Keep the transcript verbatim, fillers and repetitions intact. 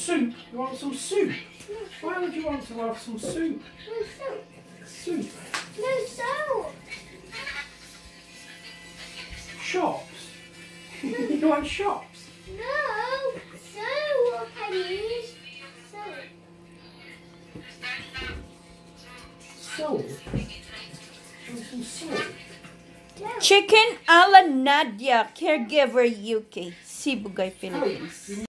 soup? You want some soup? Why would you want to have some soup? No soap. Soup? No soap. Shops? You want shops? No. Soap. I need soap. Soap? You want some soap? Chicken a la Nadia, caregiver U K, Sibugay, Philippines.